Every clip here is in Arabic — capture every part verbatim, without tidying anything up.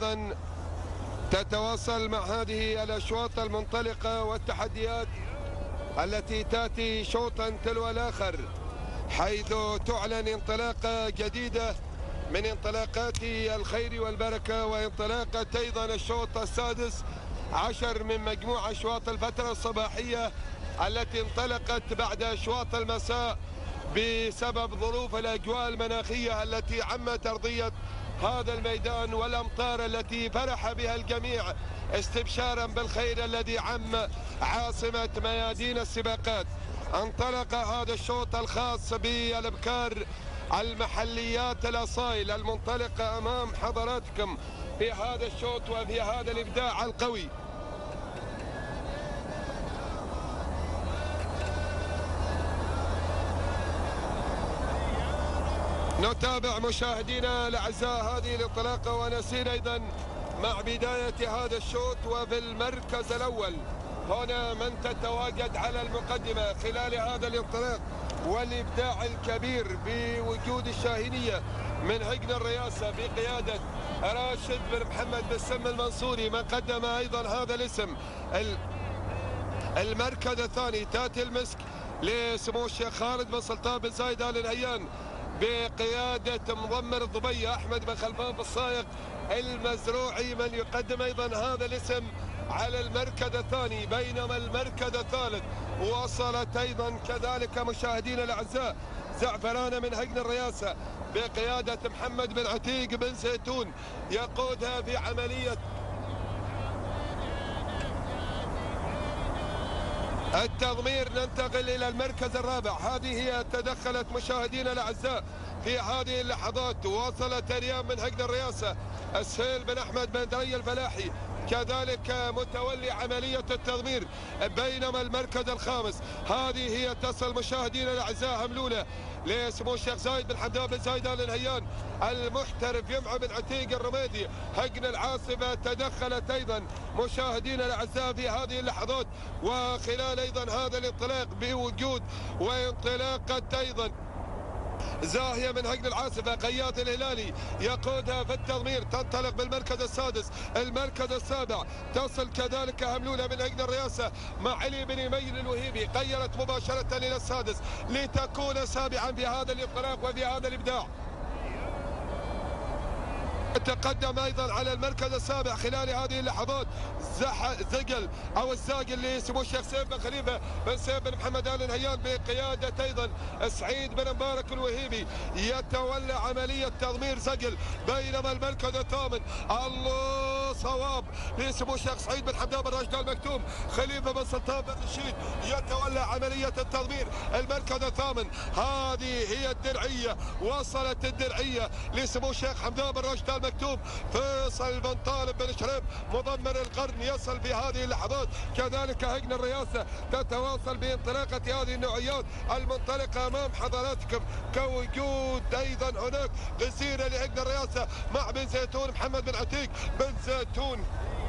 أيضا تتواصل مع هذه الأشواط المنطلقة والتحديات التي تأتي شوطا تلو الآخر، حيث تعلن انطلاقة جديدة من انطلاقات الخير والبركة، وانطلاقة أيضا الشوط السادس عشر من مجموع أشواط الفترة الصباحية التي انطلقت بعد أشواط المساء بسبب ظروف الأجواء المناخية التي عمت أرضية هذا الميدان والأمطار التي فرح بها الجميع استبشارا بالخير الذي عم عاصمة ميادين السباقات. انطلق هذا الشوط الخاص بالابكار المحليات الأصايل المنطلقة أمام حضراتكم في هذا الشوط وفي هذا الإبداع القوي. نتابع مشاهدينا الأعزاء هذه الانطلاقة ونسير أيضا مع بداية هذا الشوط. وفي المركز الأول هنا من تتواجد على المقدمة خلال هذا الانطلاق والإبداع الكبير بوجود الشاهينية من هجن الرئاسة بقيادة راشد بن محمد بن سم المنصوري، من قدم أيضا هذا الاسم. المركز الثاني تاتي المسك لسمو الشيخ خالد بن سلطان بن زايد آل نهيان بقيادة مضمر الضبية أحمد بن خلفان بالصايغ المزروعي، من يقدم أيضا هذا الاسم على المركز الثاني. بينما المركز الثالث وصلت أيضا كذلك مشاهدينا الأعزاء زعفرانة من هجن الرئاسة بقيادة محمد بن عتيق بن زيتون، يقودها في عملية التضمير. ننتقل إلى المركز الرابع. هذه هي تدخلت مشاهدينا الأعزاء في هذه اللحظات. وصلت ريان من هجن الرئاسة السهيل بن أحمد بن دري الفلاحي كذلك متولي عملية التضمير. بينما المركز الخامس هذه هي تصل مشاهدينا الأعزاء هملولة لسمو الشيخ زايد بن حمدان بن زايد آل نهيان المحترف يمعى بن عتيق الرميدي هجن العاصفة. تدخلت أيضا مشاهدينا الأعزاء في هذه اللحظات وخلال أيضا هذا الانطلاق بوجود وانطلاقة أيضا زاهية من هجن العاصفة. قياد الهلالي يقودها في التضمير، تنطلق بالمركز السادس. المركز السابع تصل كذلك هملولة من هجن الرئاسة مع علي بن يمين الوهيبي، غيرت مباشرة إلى السادس لتكون سابعا في هذا الانطلاق وفي هذا الإبداع. تقدم ايضا على المركز السابع خلال هذه اللحظات زح زقل او الزاقل لسمو الشيخ سيف بن خليفه بن سيف بن محمد آل نهيان بقياده ايضا سعيد بن مبارك الوهيبي يتولى عمليه تضمير زقل. بينما المركز الثامن الله صواب لسمو الشيخ سعيد بن حمدان بن راشد المكتوم خليفه بن سلطان بن رشيد يتولى عمليه التضمير. المركز الثامن هذه هي الدرعيه، وصلت الدرعيه لسمو الشيخ حمدان بن راشد المكتوم. فيصل بن طالب بن شريف مضمر القرن يصل في هذه اللحظات. كذلك هجن الرئاسة تتواصل بانطلاقة هذه النوعيات المنطلقة أمام حضراتكم، كوجود أيضا هناك غسيرة لهجن الرئاسة مع بن زيتون محمد بن عتيق بن زيتون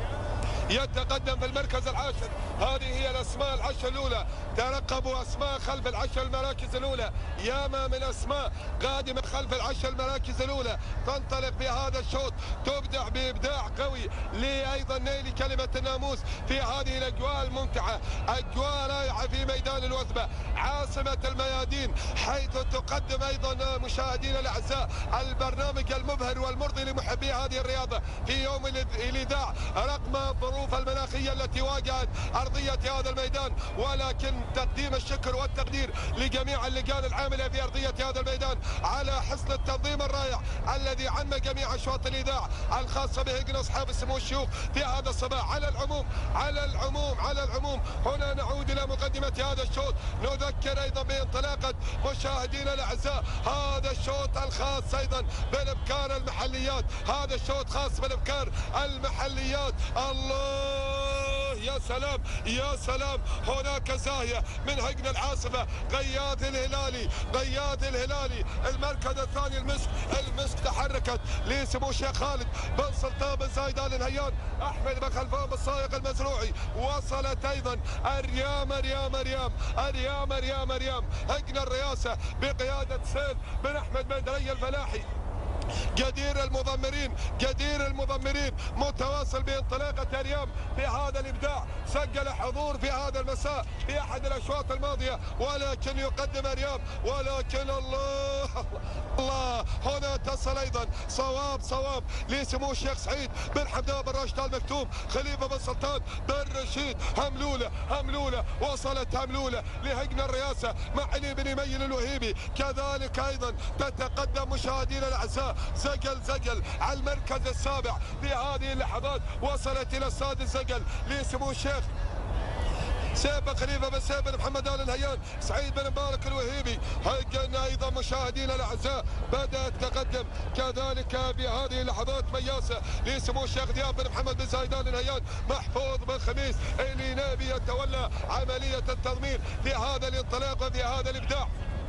يتقدم في المركز العاشر. هذه هي الأسماء العشر الأولى، ترقبوا أسماء خلف العشر المراكز الأولى، ياما من أسماء قادمة خلف العشر المراكز الأولى. تنطلق بهذا الشوط، تبدع بإبداع قوي لأيضا نيل كلمة الناموس في هذه الأجواء الممتعة، أجواء رائعة في ميدان الوثبة عاصمة الميادين، حيث تقدم أيضا مشاهدينا الأعزاء البرنامج المبهر والمرضي لمحبي هذه الرياضة في يوم الإذاعة رغم الظروف المناخية التي واجهت أرضية هذا الميدان. ولكن تقديم الشكر والتقدير لجميع اللجان العاملة في أرضية هذا الميدان على حسن التنظيم الرائع الذي عم جميع أشواط الإذاعة الخاصة بهجن أصحاب السمو الشيوخ في هذا الصباح. على العموم على العموم على العموم هنا نعود إلى مقدمة هذا الشوط. نذكر أيضا بانطلاقة مشاهدينا الأعزاء هذا الشوط الخاص أيضا بالإبكار المحليات، هذا الشوط خاص بالإبكار المحليات. الله يا سلام يا سلام، هناك زاهية من هجن العاصفة، غياث الهلالي غياث الهلالي المركز الثاني المسك المسك تحركت لسمو الشيخ خالد بن سلطان بن زايد آل نهيان احمد بن خلفان بالصايغ المزروعي. وصلت ايضا اريام اريام اريام اريام اريام اريام هجن الرئاسة بقيادة سيف بن احمد بن دري الفلاحي قدير المضمرين قدير المضمرين متواصل بانطلاقة اليوم في هذا الإبداع. سجل حضور في هذا المساء في أحد الأشواط الماضية، ولكن يقدم اليوم، ولكن الله الله هنا تصل أيضا صواب صواب لسمو الشيخ سعيد بن حمدان بن راشد آل مكتوم خليفة بن سلطان بن رشيد. هملولة هملولة وصلت هملولة لهجن الرئاسة مع علي بن ميل الوهيبي. كذلك أيضا تتقدم مشاهدينا الأعزاء زقل زقل على المركز السابع في هذه اللحظات. وصلت إلى السادس زقل لسمو الشيخ سيف بن خليفه بن سيف بن محمد ال نهيان سعيد بن مبارك الوهيبي. هيئنا ايضا مشاهدينا الاعزاء بدا التقدم كذلك في هذه اللحظات مياسه لسمو الشيخ دياب بن محمد بن زايد ال نهيان. محفوظ بن خميس اللي نبي يتولى عمليه التضمين في هذا الانطلاق وفي هذا الابداع.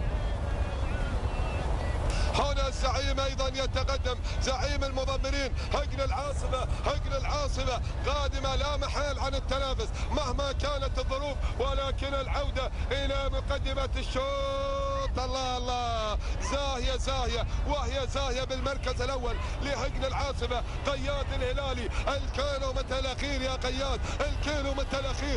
هنا الزعيم ايضا يتقدم زعيم المضمرين هجن العاصمه هجن العاصمه قادمه لا محال عن التنافس مهما كانت الظروف، ولكن العوده الى مقدمه الشوط. الله الله زاهيه زاهيه وهي زاهيه بالمركز الاول لهجن العاصمه. قياد الهلالي الكيلو متى الاخير يا قياد، الكيلو متى الاخير.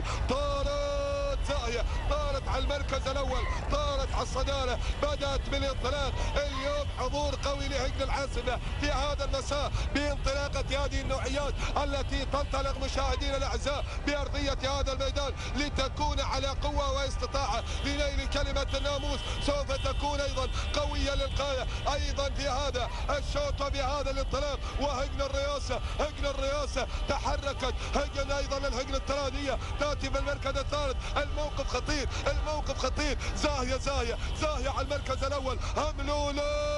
طارت زاهيه طارت على المركز الاول، طارت على الصداره، بدات بالانطلاق. اليوم حضور قوي لهجن العاصمه في هذا المساء بانطلاقه هذه النوعيات التي تنطلق مشاهدينا الاعزاء بارضيه هذا الميدان لتكون على قوه واستطاعه لنيل كلمه الناموس. سوف تكون ايضا قويه للغايه ايضا في هذا الشوط وفي هذا الانطلاق. وهجن الرئاسه هجن الرئاسه تحركت. هجن ايضا الهجن التراديه تاتي في المركز الثالث. الموقف خطير الموقف خطير. زاهيه زاهيه زاهيه على المركز الاول. هملوله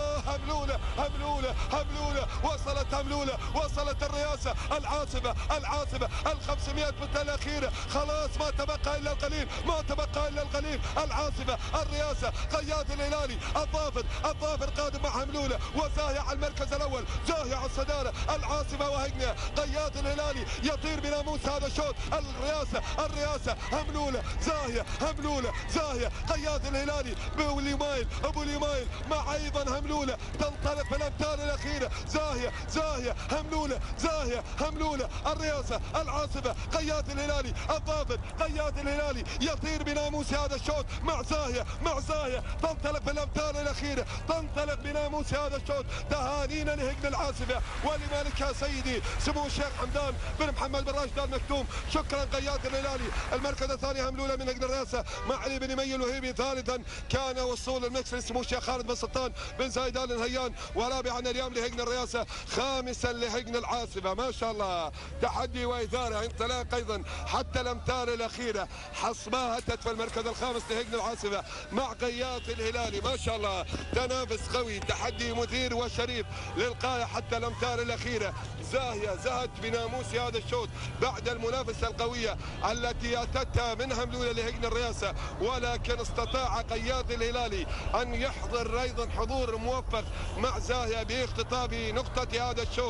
هملولة هملولة هملولة وصلت هملولة وصلت الرئاسة العاصمة العاصمة الخمسمائة متر الأخيرة. خلاص ما تبقى إلا القليل ما تبقى إلا القليل. العاصمة الرئاسة قياد الهلالي الظافر الظافر قادم مع هملولة وزاهية على المركز الأول. زاهية على الصدارة العاصمة وهجنة. قياد الهلالي يطير بناموس هذا الشوط. الرئاسة الرئاسة هملولة زاهية هملولة زاهية. قياد الهلالي أبو ليمايل أبو ليمايل مع أيضا هملولة تنطلق في الامتار الاخيره. زاهيه زاهيه هملوله زاهيه هملوله. الرئاسه العاصمه قياد الهلالي الظافر قياد الهلالي يطير بناموس هذا الشوط مع زاهيه مع زاهيه تنطلق في الامتار الاخيره. تنطلق بناموس هذا الشوط. تهانينا لهجن العاصمه ولمالكها سيدي سمو الشيخ حمدان بن محمد بن راشد آل مكتوم. شكرا قياد الهلالي. المركز الثاني هملوله من هجن الرئاسه مع علي بن مي الوهيبي. ثالثا كان وصول المكس لسمو الشيخ خالد بن سلطان بن زايد ال نهيان. ورابعا اليوم لهجن الرئاسه. خامسا لهجن العاصمه. ما شاء الله تحدي واثاره انطلاق ايضا حتى الامتار الاخيره. حصباها هتت في المركز الخامس لهجن العاصمه مع قياد الهلالي. ما شاء الله تنافس قوي تحدي مثير وشريف للغايه حتى الامتار الاخيره. زاهيه زهت بناموس هذا الشوط بعد المنافسه القويه التي اتتها من هملوله لهجن الرئاسه، ولكن استطاع قياد الهلالي ان يحضر ايضا حضور موفق مع زاهيه باختطاف نقطه هذا الشوط،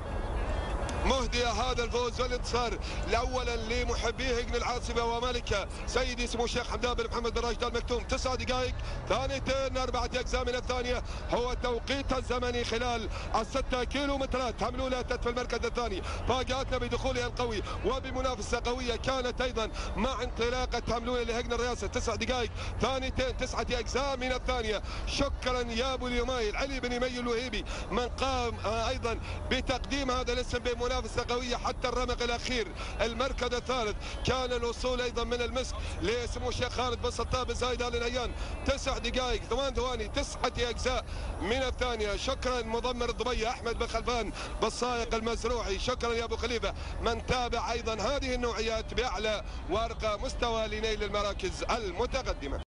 مهدية هذا الفوز والانتصار اولا لمحبي هجن العاصمه ومالكها سيدي سمو الشيخ حمدان بن محمد بن راشد آل مكتوم. تسع دقائق ثانيتين اربعه اجزاء من الثانيه هو توقيت الزمني خلال الستة كيلو مترات. هملوله اتت في المركز الثاني. فاجاتنا بدخولها القوي وبمنافسه قويه كانت ايضا مع انطلاقه هملوله لهجن الرئاسه. تسع دقائق ثانيتين تسعه اجزاء من الثانيه. شكرا يا ابو اليمايل علي بن مي الوهيبي من قام ايضا بتقديم هذا الاسم بمنافسه منافسه قويه حتى الرمق الاخير. المركز الثالث كان الوصول ايضا من المسك لسمو الشيخ خالد بن سلطان بن زايد ال نهيان. تسع دقائق ثمان ثواني تسعه اجزاء من الثانيه. شكرا مضمر الضبيه احمد بن خلفان بالسائق المزروعي. شكرا يا ابو خليفه من تابع ايضا هذه النوعيات باعلى وارقى مستوى لنيل المراكز المتقدمه.